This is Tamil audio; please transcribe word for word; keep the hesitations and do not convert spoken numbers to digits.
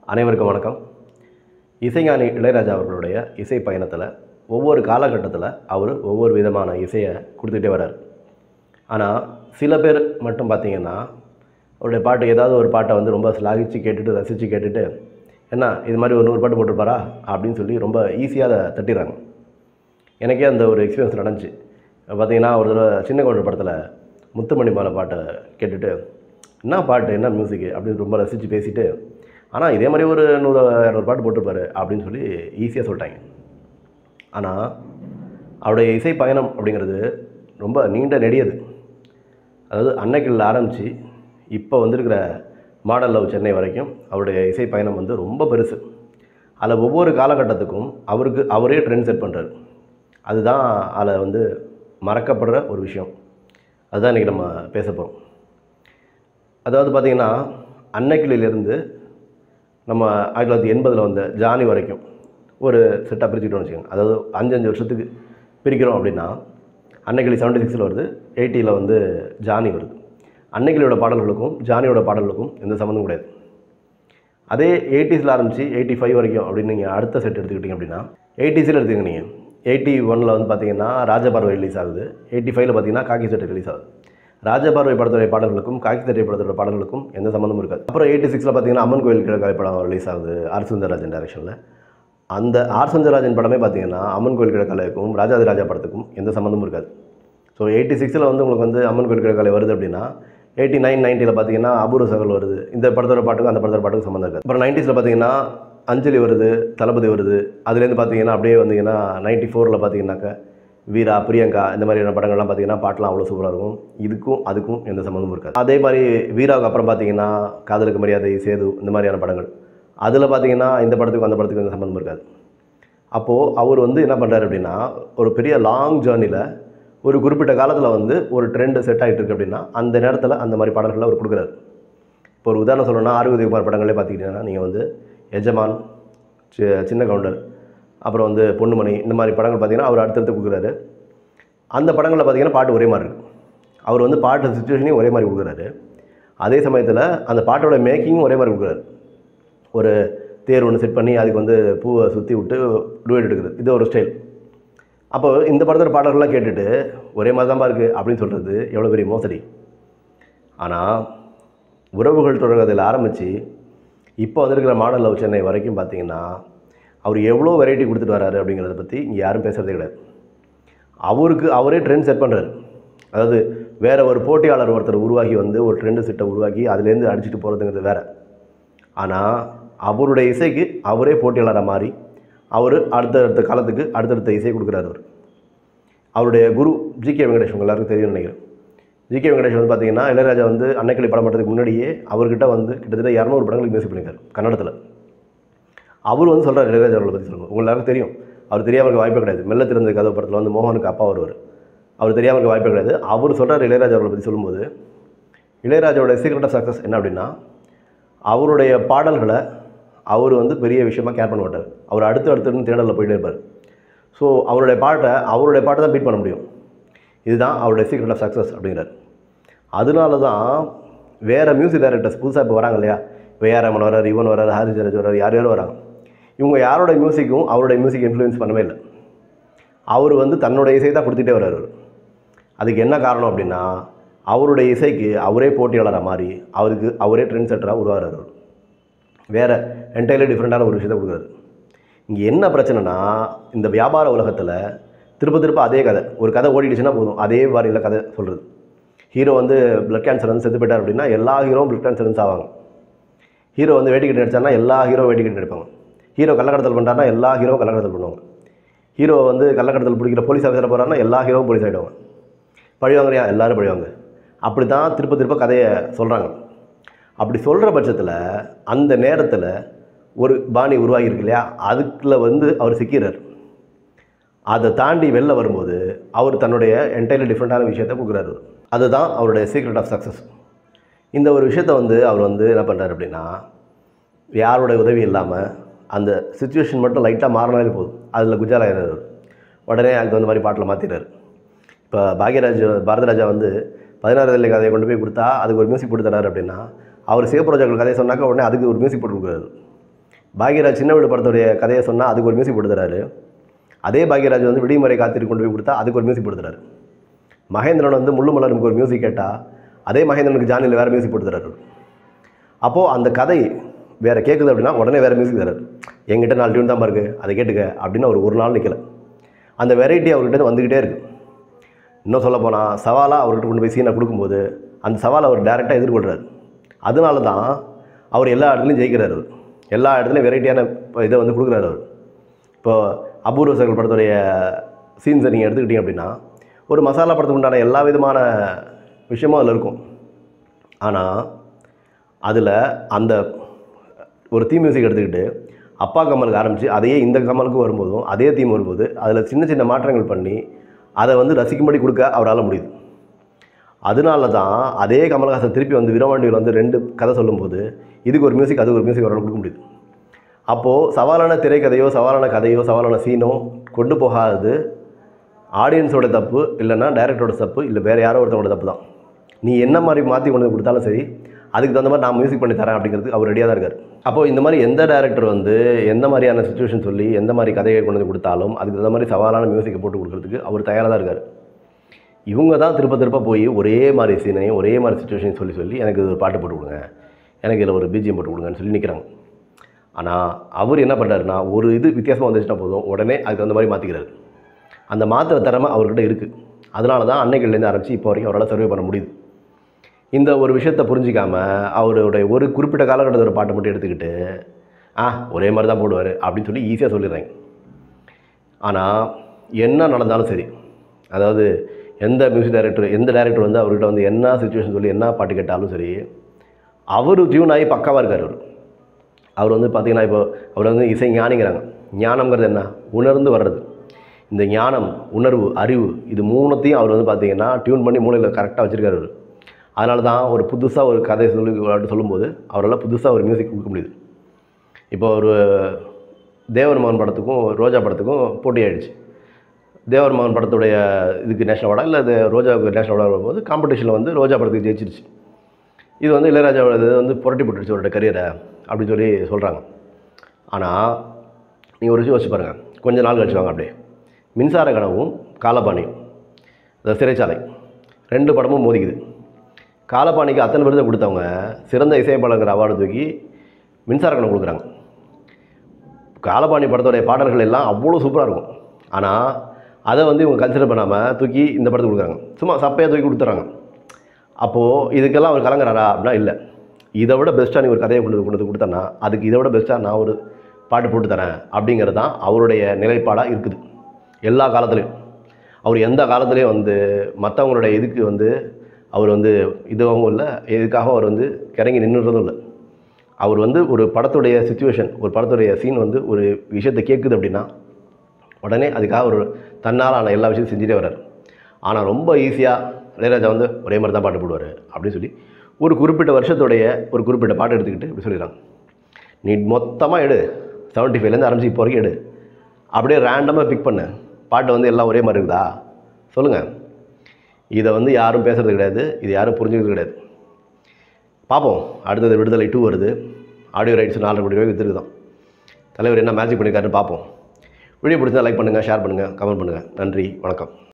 அனைவருக்கும் வணக்கம். இசைஞானி இளையராஜா அவர்களுடைய இசை பயணத்தில் ஒவ்வொரு காலகட்டத்தில் அவர் ஒவ்வொரு விதமான இசையை கொடுத்துக்கிட்டே வர்றார். ஆனால் சில பேர் மட்டும் பார்த்திங்கன்னா அவருடைய பாட்டு ஏதாவது ஒரு பாட்டை வந்து ரொம்ப ஸ்லாகிச்சு கேட்டுட்டு ரசித்து கேட்டுட்டு என்ன இது மாதிரி ஒரு நூறு பாட்டு போட்டிருப்பாரா அப்படின்னு சொல்லி ரொம்ப ஈஸியாக அதை தட்டிடுறாங்க. எனக்கே அந்த ஒரு எக்ஸ்பீரியன்ஸ் நடந்துச்சு. பார்த்திங்கன்னா ஒரு தடவை சின்ன கவுண்டர் படத்தில் முத்துமணி மாலை பாட்டை கேட்டுட்டு என்ன பாட்டு என்ன மியூசிக்கு அப்படின்னு ரொம்ப ரசித்து பேசிவிட்டு ஆனால் இதே மாதிரி ஒரு நூறு இரநூறு பாட்டு போட்டிருப்பாரு அப்படின்னு சொல்லி ஈஸியாக சொல்லிட்டாங்க. ஆனால் அவருடைய இசை பயணம் அப்படிங்கிறது ரொம்ப நீண்ட நெடியது. அதாவது அன்னைக்கில் ஆரம்பித்து இப்போ வந்திருக்கிற மாடல் லவ் சென்னை வரைக்கும் அவருடைய இசை பயணம் வந்து ரொம்ப பெருசு. அதில் ஒவ்வொரு காலகட்டத்துக்கும் அவருக்கு அவரே ட்ரெண்ட் செட் பண்ணுறாரு. அதுதான் அதில் வந்து மறக்கப்படுற ஒரு விஷயம். அதுதான் இன்றைக்கி நம்ம பேச போகிறோம். அதாவது பார்த்திங்கன்னா அன்னைக்கிலிருந்து நம்ம ஆயிரத்தி தொள்ளாயிரத்தி எண்பதில் வந்த ஜானி வரைக்கும் ஒரு செட்டாக பிரிச்சுக்கிட்டோம்னு வச்சுக்கோங்க. அதாவது அஞ்சு அஞ்சு வருஷத்துக்கு பிரிக்கிறோம் அப்படின்னா அன்னைக்கிளி செவன்ட்டி சிக்ஸில் வருது, எயிட்டியில் வந்து ஜானி வருது. அன்னைக்கிளியோட பாடல்களுக்கும் ஜானியோட பாடல்களுக்கும் எந்த சம்மந்தமும் கிடையாது. அதே எயிட்டிஸில் ஆரம்பித்து எயிட்டி ஃபைவ் வரைக்கும் அப்படின்னு நீங்கள் அடுத்த செட் எடுத்துக்கிட்டிங்க அப்படின்னா எயிட்டிஸில் எடுத்துக்கிங்க. நீங்கள் எயிட்டி ஒனில் வந்து பார்த்திங்கன்னா ராஜபார்வை ரிலீஸ் ஆகுது. எயிட்டி ஃபைவ்ல பார்த்திங்கன்னா காக்கி செட்டு ரிலீஸ் ஆகுது. ராஜபார்வை படத்துடைய பாடல்களுக்கும் காக்கி சட்டை படத்தோட பாடல்களுக்கும் எந்த சம்மந்தமும் இருக்காது. அப்புறம் எயிட்டி சிக்ஸில் பார்த்திங்கன்னா அம்மன் கோயில் கிழக்காய் படம் ரிலீஸ் ஆகுது ஆர் சுந்தரராஜன் டைரக்ஷனில். அந்த ஆர் சுந்தரராஜன் படமே பார்த்திங்கன்னா அம்மன் கோயில் கிழக்காலைக்கும் ராஜாதி ராஜா படத்துக்கும் எந்த சம்மந்தமும் இருக்காது. ஸோ எயிட்டி சிக்ஸில் வந்து உங்களுக்கு வந்து அம்மன் கோயில் கிழக்காலை வருது அப்படின்னா எயிட்டி நைன் நைன்ட்டியில் பார்த்திங்கன்னா அபூர்வ சகல் வருது. இந்த படத்தோட பாட்டுக்கும் அந்த படத்தோட பாட்டுக்கும் சம்மந்தம் இருக்காது. அப்புறம் நைன்ட்டீஸில் பார்த்திங்கன்னா அஞ்சலி வருது, தளபதி வருது. அதுலேருந்து பார்த்திங்கன்னா அப்படியே வந்தீங்கன்னா நைன்ட்டி ஃபோரில் பார்த்திங்கன்னாக்கா வீரா, பிரியங்கா இந்த மாதிரியான படங்கள்லாம் பார்த்திங்கன்னா பாட்டெலாம் அவ்வளோ சூப்பராக இருக்கும். இதுக்கும் அதுக்கும் எந்த சம்மந்தமும் இருக்காது. அதே மாதிரி வீராவுக்கு அப்புறம் பார்த்திங்கன்னா காதலுக்கு மரியாதை, சேது இந்த மாதிரியான படங்கள். அதில் பார்த்திங்கன்னா இந்த படத்துக்கும் அந்த படத்துக்கும் எந்த சம்மந்தமும் இருக்காது. அப்போது அவர் வந்து என்ன பண்ணுறாரு அப்படின்னா ஒரு பெரிய லாங் ஜேர்னியில் ஒரு குறிப்பிட்ட காலத்தில் வந்து ஒரு ட்ரெண்டு செட் ஆகிட்டு இருக்குது அப்படின்னா அந்த நேரத்தில் அந்த மாதிரி பாடல்களை அவர் கொடுக்குறாரு. இப்போ ஒரு உதாரணம் சொல்லணும்னா ஆறுகுதிகுமார் படங்களே பார்த்துக்கிட்டிங்கன்னா நீங்கள் வந்து எஜமான், சின்ன கவுண்டர், அப்புறம் வந்து பொண்ணுமணி இந்த மாதிரி படங்கள் பார்த்திங்கன்னா அவர் அடுத்தடுத்து கொடுக்குறாரு. அந்த படங்களில் பார்த்திங்கன்னா பாட்டு ஒரே மாதிரி இருக்குது. அவர் வந்து பாட்டு சுச்சுவேஷனையும் ஒரே மாதிரி கொடுக்குறாரு. அதே சமயத்தில் அந்த பாட்டோட மேக்கிங்கும் ஒரே மாதிரி கொடுக்குறாரு. ஒரு தேர் ஒன்று செட் பண்ணி அதுக்கு வந்து பூவை சுற்றி விட்டு டுவேட் எடுக்குது. இது ஒரு ஸ்டைல். அப்போ இந்த படத்தோட பாடல்கள்லாம் கேட்டுட்டு ஒரே மாதிரி தான் இருக்குது அப்படின்னு சொல்கிறது எவ்வளோ பெரிய மோசடி. ஆனால் உறவுகள் தொடர்கதையில் ஆரம்பித்து இப்போ வந்திருக்கிற மாடல் லவ் சென்னை வரைக்கும் பார்த்திங்கன்னா அவர் எவ்வளோ வெரைட்டி கொடுத்துட்டு வராரு அப்படிங்கிறத பற்றி இங்கே யாரும் பேசுகிறதே கிடையாது. அவருக்கு அவரே ட்ரெண்ட் செட் பண்ணுறாரு. அதாவது வேறு ஒரு போட்டியாளர் ஒருத்தர் உருவாக்கி வந்து ஒரு ட்ரெண்டு செட்டை உருவாக்கி அதுலேருந்து அடிச்சுட்டு போகிறதுங்கிறது வேறு. ஆனால் அவருடைய இசைக்கு அவரே போட்டியாளராக மாறி அவர் அடுத்தடுத்த காலத்துக்கு அடுத்தடுத்த இசை கொடுக்குறாரு. அவர் அவருடைய குரு ஜி கே வெங்கடேஷ் உங்கள் எல்லாருக்கும் தெரியும்னு நினைக்கிறேன். ஜி கே வெங்கடேஷ் வந்து பார்த்திங்கன்னா இளையராஜா வந்து அன்னைக்கிளி படம் பண்ணுறதுக்கு முன்னாடியே அவர்கிட்ட வந்து கிட்டத்தட்ட இரநூறு படங்களுக்கு மியூசிக் பண்ணியிருக்காரு கன்னடத்தில். அவர் வந்து சொல்கிறார் இளையராஜா அவர்களை பற்றி சொல்லுங்கள். உங்கள் எல்லாருக்கும் தெரியும். அவர் தெரியாமல் இருக்க வாய்ப்பே கிடையாது. மெல்ல திறந்த கதவு படத்தில் வந்து மோகனுக்கு அப்பா வருவார். அவர் தெரியாமல் இருக்க வாய்ப்பே கிடையாது. அவர் சொல்கிறார் இளையராஜா அவர்களை பற்றி சொல்லும்போது இளையராஜாவோட சீக்ரெட் ஆஃப் சக்ஸஸ் என்ன அப்படின்னா அவருடைய பாடல்களை அவர் வந்து பெரிய விஷயமாக கேர் பண்ண மாட்டார். அவர் அடுத்து அடுத்து தேடலில் போயிட்டே இருப்பார். ஸோ அவருடைய பாட்டை அவருடைய பாட்டை தான் பீட் பண்ண முடியும். இதுதான் அவருடைய சீக்ரெட் ஆஃப் சக்ஸஸ் அப்படிங்கிறார். அதனால தான் வேறு மியூசிக் டைரக்டர்ஸ் புதுசாக இப்போ வராங்க இல்லையா, இப்போ ஏஆர் ரஹ்மான் வரார், யுவன் வரார், ஹாரிஸ் ஜெயராஜ் வரார், யார் யாரும் வராங்க. இவங்க யாரோட மியூசிக்கும் அவருடைய மியூசிக் இன்ஃப்ளூயன்ஸ் பண்ணவே இல்லை. அவர் வந்து தன்னுடைய இசை தான் கொடுத்துட்டே வர்றார். அதுக்கு என்ன காரணம் அப்படின்னா அவருடைய இசைக்கு அவரே போட்டியாளராக மாறி அவருக்கு அவரே ட்ரெண்ட் செட்டராக உருவாகிறார். வேறு என்டையர்லி டிஃப்ரெண்ட்டான ஒரு விஷயத்தை கொடுக்குறாரு. இங்கே என்ன பிரச்சனைனா இந்த வியாபார உலகத்தில் திரும்ப திரும்ப அதே கதை, ஒரு கதை ஓடிடுச்சுன்னா போதும் அதே மாதிரியில் கதை சொல்கிறது. ஹீரோ வந்து பிளட் கேன்சர் வந்து செத்து போயிட்டார் அப்படின்னா எல்லா ஹீரோவும் பிளட் கேன்சர் வந்து ஆவாங்க. ஹீரோ வந்து வேட்டிக்கிட்டு நடிச்சார்னா எல்லா ஹீரோ வேட்டிக்கிட்டு நடிப்பாங்க. ஹீரோ கள்ளக்கடத்தல் பண்ணுறாருனா எல்லா ஹீரோவும் கள்ளக்கடத்தல் பண்ணுவாங்க. ஹீரோ வந்து கள்ளக்கடத்தல் பிடிக்கிற போலீஸ் ஆஃபீஸராக போகிறாருன்னா எல்லா ஹீரோவும் போலீஸ் ஆகிடுவாங்க. பழிவாங்கறியா எல்லோரும் பழிவாங்க. அப்படி தான் திருப்ப திருப்ப கதையை சொல்கிறாங்க. அப்படி சொல்கிற பட்சத்தில் அந்த நேரத்தில் ஒரு பாணி உருவாகியிருக்கு இல்லையா, அதுக்குள்ள வந்து அவர் சிக்கிறார். அதை தாண்டி வெளில வரும்போது அவர் தன்னுடைய என்டையர்லி டிஃப்ரெண்ட்டான விஷயத்தை கொடுக்குறாரு. அதுதான் அவருடைய சீக்ரெட் ஆஃப் சக்ஸஸ். இந்த ஒரு விஷயத்தை வந்து அவர் வந்து என்ன பண்ணுறாரு அப்படின்னா யாருடைய உதவி இல்லாமல் அந்த சுச்சுவேஷன் மட்டும் லைட்டாக மாறினாலே போதும் அதில் குஜால் ஆகிறார். உடனே அதுக்கு தகுந்த மாதிரி பாட்டில் மாற்றிடுறாரு. இப்போ பாக்யராஜ் பாரதிராஜா வந்து பதினாறு வயதில் கதையை கொண்டு போய் கொடுத்தா அதுக்கு ஒரு மியூசிக் போட்டு தராரு அப்படின்னா அவர் சிவப்பு ரோஜாக்கள் கதையை சொன்னாக்கா உடனே அதுக்கு ஒரு மியூசிக் போட்டு கொடுக்குறாரு. பாக்யராஜ் சின்ன வீடு படத்துடைய கதையை சொன்னால் அதுக்கு ஒரு மியூசிக் போட்டு தராரு. அதே பாக்யராஜ் வந்து விடுமுறை காத்திரி கொண்டு போய் கொடுத்தா அதுக்கு ஒரு மியூசிக் போட்டு தராரு. மகேந்திரன் வந்து முள்ளு மலருக்கு ஒரு மியூசிக் கேட்டால் அதே மகேந்திரனுக்கு ஜானியில் வேறு மியூசிக் போட்டு தராரு. அப்போது அந்த கதை வேறு கேட்குது அப்படின்னா உடனே வேறு மியூசிக் தராரு. எங்கிட்ட நாலு டியூன் தான் இருக்குது, அதை கேட்டுக்க அப்படின்னு அவர் ஒரு நாள் நிற்கலை. அந்த வெரைட்டி அவர்கிட்ட வந்துக்கிட்டே இருக்குது. இன்னும் சொல்ல போனால் சவாலாக அவர்கிட்ட கொண்டு போய் சீனை கொடுக்கும்போது அந்த சவாலை அவர் டேரெக்டாக எதிர்கொள்கிறார். அதனால தான் அவர் எல்லா இடத்துலையும் ஜெயிக்கிறார். எல்லா இடத்துலையும் வெரைட்டியான இதை வந்து கொடுக்குறாரு அவர். இப்போது அபூர்வ சகல் படத்துடைய சீன்ஸை நீங்கள் எடுத்துக்கிட்டீங்க அப்படின்னா ஒரு மசாலா படத்துக்கு உண்டான எல்லா விதமான விஷயமும் அதில் இருக்கும். ஆனால் அதில் அந்த ஒரு தீம் மியூசிக் எடுத்துக்கிட்டு அப்பா கமலுக்கு ஆரம்பித்து அதையே இந்த கமலுக்கு வரும்போதும் அதே தீம் வரும்போது அதில் சின்ன சின்ன மாற்றங்கள் பண்ணி அதை வந்து ரசிக்கும்படி கொடுக்க அவரால் முடியுது. அதனால தான் அதே கமல்ஹாசன் திருப்பி வந்து வீரபாண்டியில் வந்து ரெண்டு கதை சொல்லும்போது இதுக்கு ஒரு மியூசிக் அதுக்கு ஒரு மியூசிக் அவரால் கொடுக்க முடியுது. அப்போது சவாலான திரைக்கதையோ சவாலான கதையோ சவாலான சீனோ கொண்டு போகாதது ஆடியன்ஸோட தப்பு, இல்லைன்னா டைரக்டரோட தப்பு, இல்லை வேறு யாரோ ஒருத்தவங்களோட தப்பு தான். நீ என்ன மாதிரி மாற்றி கொண்டு கொடுத்தாலும் சரி அதுக்கு தகுந்த மாதிரி நான் மியூசிக் பண்ணி தரேன் அப்படிங்கிறது அவர் ரெடியாக தான் இருக்கார். அப்போது இந்த மாதிரி எந்த டேரக்டர் வந்து எந்த மாதிரியான சுச்சுவேஷன் சொல்லி எந்த மாதிரி கதையை கொண்டு வந்து கொடுத்தாலும் அதுக்கு தகுந்த மாதிரி சவாலான மியூசிக்கை போட்டு கொடுக்குறதுக்கு அவர் தயாராக தான் இருக்கார். இவங்க தான் திருப்ப திருப்ப போய் ஒரே மாதிரி சீனையும் ஒரே மாதிரி சுச்சுவேஷன் சொல்லி சொல்லி எனக்கு இது ஒரு பாட்டு போட்டு கொடுங்க, எனக்கு இதில் ஒரு பிஜிஎம் போட்டு கொடுங்கன்னு சொல்லி நிற்கிறாங்க. ஆனால் அவர் என்ன பண்ணுறாருன்னா ஒரு இது வித்தியாசமாக வந்துச்சுன்னா போதும் உடனே அதுக்கு அந்த மாதிரி மாற்றிக்கிறாரு. அந்த மாத்திர திறமை அவர்கிட்ட இருக்குது. அதனால தான் அன்னைக்குலேருந்து ஆரம்பித்து இப்போ வரைக்கும் அவரால் சர்வே பண்ண முடியுது. இந்த ஒரு விஷயத்தை புரிஞ்சிக்காமல் அவருடைய ஒரு குறிப்பிட்ட காலகட்டத்தில் ஒரு பாட்டை மட்டும் எடுத்துக்கிட்டு ஆ ஒரே மாதிரி தான் போடுவார் அப்படின்னு சொல்லி ஈஸியாக சொல்லிடுறாங்க. ஆனால் என்ன நடந்தாலும் சரி, அதாவது எந்த மியூசிக் டைரக்டர் எந்த டைரக்டர் வந்து அவர்கிட்ட வந்து என்ன சுச்சுவேஷன் சொல்லி என்ன பாட்டு கேட்டாலும் சரி அவர் டியூன் ஆகி பக்காவாக இருக்கார். அவர் அவர் வந்து பார்த்திங்கன்னா இப்போ அவர் வந்து இசை ஞானிங்கிறாங்க. ஞானம்ங்கிறது என்ன? உணர்ந்து வர்றது. இந்த ஞானம், உணர்வு, அறிவு இது மூணுத்தையும் அவர் வந்து பார்த்திங்கன்னா டியூன் பண்ணி மூளையில் கரெக்டாக வச்சுருக்காரு அவர். அதனால தான் ஒரு புதுசாக ஒரு கதையை சொல்லி சொல்லும்போது அவரால் புதுசாக ஒரு மியூசிக் கொடுக்க முடியுது. இப்போ ஒரு தேவர் மகன் படத்துக்கும் ரோஜா படத்துக்கும் போட்டி ஆகிடுச்சு. தேவர் மகன் படத்துடைய இதுக்கு நேஷனல் அவார்டா இல்லை அது ரோஜாவுக்கு நேஷனல் அவார்டு வரும்போது காம்படிஷனில் வந்து ரோஜா படத்துக்கு ஜெயிச்சிருச்சு. இது வந்து இளையராஜாவோட இது வந்து புரட்டி போட்டுருச்சு அவரோட கரியரை அப்படின்னு சொல்லி சொல்கிறாங்க. ஆனால் நீங்கள் ஒரு விஷயம் வச்சு பாருங்கள், கொஞ்சம் நாள் கழிச்சு வாங்க அப்படியே மின்சார கனவும் காலபாணியும் இந்த சிறைச்சாலை ரெண்டு படமும் மோதிக்குது. காலபாணிக்கு அத்தனை விருதை கொடுத்தவங்க சிறந்த இசையமைப்பாளர் அவார்டு தூக்கி மின்சார கனவு கொடுக்குறாங்க. காலபாணி படத்துடைய பாடல்கள் எல்லாம் அவ்வளோ சூப்பராக இருக்கும். ஆனால் அதை வந்து இவங்க கன்சிடர் பண்ணாமல் தூக்கி இந்த படத்துக்கு கொடுக்குறாங்க. சும்மா சப்பையாக தூக்கி கொடுத்துட்றாங்க. அப்போது இதுக்கெல்லாம் அவர் கலங்குறாரா அப்படின்னா இல்லை. இதை விட பெஸ்ட்டாக நீ ஒரு கதையை கொண்டு கொண்டு வந்து கொடுத்தேன்னா அதுக்கு இதை விட பெஸ்ட்டாக நான் ஒரு பாட்டு போட்டு தரேன் அப்படிங்கிறது தான் அவருடைய நிலைப்பாடாக இருக்குது எல்லா காலத்துலேயும். அவர் எந்த காலத்துலேயும் வந்து மற்றவங்களுடைய இதுக்கு வந்து அவர் வந்து இதுவாகவும் இல்லை, எதுக்காகவும் அவர் வந்து கிறங்கி நின்றுறதும் இல்லை. அவர் வந்து ஒரு படத்துடைய சுச்சுவேஷன், ஒரு படத்துடைய சீன் வந்து ஒரு விஷயத்தை கேட்குது அப்படின்னா உடனே அதுக்காக ஒரு தன்னால் ஆன எல்லா விஷயத்தையும் செஞ்சுட்டே வர்றார். ஆனால் ரொம்ப ஈஸியாக இளையராஜா வந்து ஒரே மாதிரி தான் பாட்டு போடுவார் அப்படின்னு சொல்லி ஒரு குறிப்பிட்ட வருஷத்துடைய ஒரு குறிப்பிட்ட பாட்டு எடுத்துக்கிட்டு இப்படி சொல்லிடுறாங்க. நீ மொத்தமாக எடு, செவன்ட்டி ஃபைவ்லேருந்து ஆரம்பிச்சு இப்போ வரைக்கும் எடு, அப்படியே ரேண்டமாக பிக் பண்ணு, பாட்டு வந்து எல்லாம் ஒரே மாதிரி இருக்குதா சொல்லுங்கள். இதை வந்து யாரும் பேசுகிறது கிடையாது, இது யாரும் புரிஞ்சுக்கிறது கிடையாது. பார்ப்போம், அடுத்தது விடுதலை டூ வருது, ஆடியோ ரைட்ஸ் நாலரை கோடி ரூபாய்க்கு விற்றுருக்குதான். தலைவர் என்ன மேஜிக் பண்ணியிருக்காருன்னு பார்ப்போம். வீடியோ பிடிச்சா லைக் பண்ணுங்கள், ஷேர் பண்ணுங்கள், கமெண்ட் பண்ணுங்கள். நன்றி, வணக்கம்.